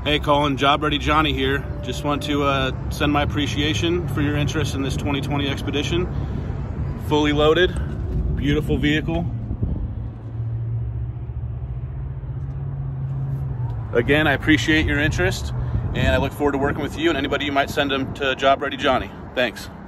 Hey Colin, Job Ready Johnny here. Just want to send my appreciation for your interest in this 2020 Expedition. Fully loaded, beautiful vehicle. Again, I appreciate your interest and I look forward to working with you and anybody you might send them to Job Ready Johnny. Thanks.